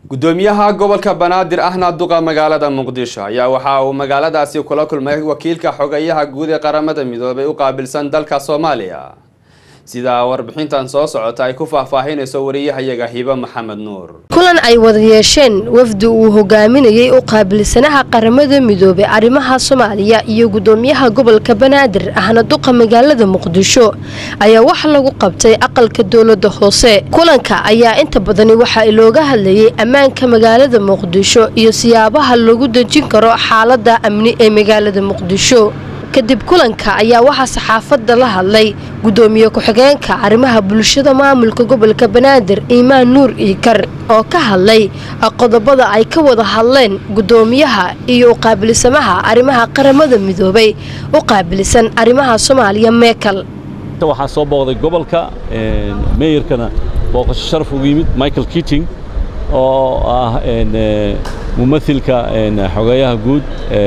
gudoomiyaha gobolka Banaadir ahna duqa magaalada Muqdisho ayaa waxa uu magaaladaasi kula kulmay wakiilka xogayaha guud ee qaramada midoobay u qaabilsan dalka Soomaaliya sida warbixintan soo socota ay ku faahfaahinayso wariyahayaga Hiba Maxamed Nuur kulan ay wada yeesheen wafdi uu hogaaminayay u qaabilsanaha qaramada midoobay arimaha Soomaaliya iyo gudoomiyaha gobolka Banaadir ahna duqa magaalada Muqdisho ayaa wax lagu qabtay aqalka dawladda hoose kulanka ayaa inta badan waxa looga hadlayay ammaanka magaalada Muqdisho iyo siyaabaha lagu dejin karo xaaladda amni ee magaalada Muqdisho kadib kulanka ayaa waxa saxaafadda la hadlay gudoomiye ku-xigeenka arimaha bulshada maamulka gobolka Banaadir Iimaan Nuur Iikar oo ka hadlay qodobada ay ka wada hadleen gudoomiyaha iyo qaabilsamaha arimaha qaramada midoobay u qaabilsan arimaha Soomaaliya Meekal waxa soo booqday gobolka meeyarkana booqasho sharaf ugu yimid Michael Keating oo ah mumathilka xogayaha guud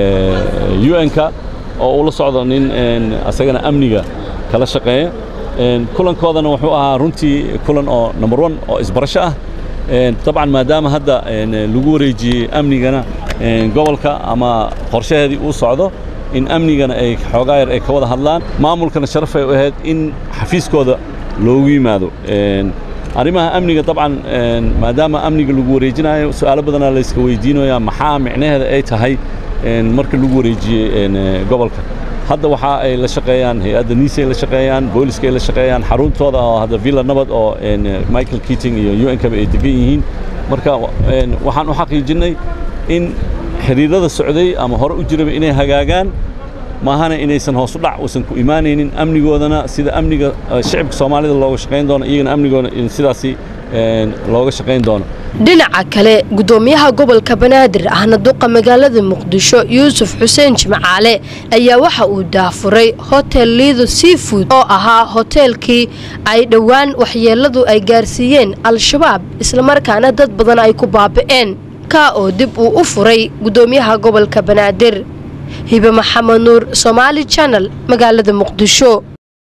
UN-ka oo ula socdo nin asagana amniga kala shaqeeya kulankoodana wuxuu ahaa runtii kulan oo number 1 oo isbarasho ah طبعا maadaama hadda lagu wareejiyay amnigana gobolka ama qorshaheedii uu socdo in amnigana ay xogaayar ay ka wada hadlaan maamulkana sharaf ay u ahayd in xafiiskooda loogu yimaado arimaha amniga طبعا maadaama amniga lagu wareejinayo su'aalo badan la iska weydiinayo maxaa micnaheeda ay tahay marka lagu wareejiyay gobolka hadda waxa ay la shaqeeyaan hay'adda niisay la shaqeeyaan booliska ay la shaqeeyaan xaruntooda oo hadda Villa Nabad oo Michael Keating iyo UN-ka ay degan yihiin marka waxaan u xaqiijinay in xiriirada socday ama hore u jiray inay hagaagaan maahana inaysan hoos u dhac uusan ku imaanaynin amnigoodana sida amniga shacabka Soomaalida looga shaqeyn doono iyagana amnigoona in sidaasi looga shaqeyn doono dhinaca kale gudoomiyaha gobolka Banaadir ahna duqa magaalada Muqdisho Yuusuf Xuseen Jimcaale ayaa waxa uu daafuray Hotel Lido Seafood oo ahaa hotelkii ay dhawaan waxyeeladu ay gaarsiiyeen al-shabaab isla markaana dad badan ay ku baaba'een ka oo dib u furay gudoomiyaha gobolka Banaadir Hiba Maxamed Nuur Somali Channel magaalada Muqdisho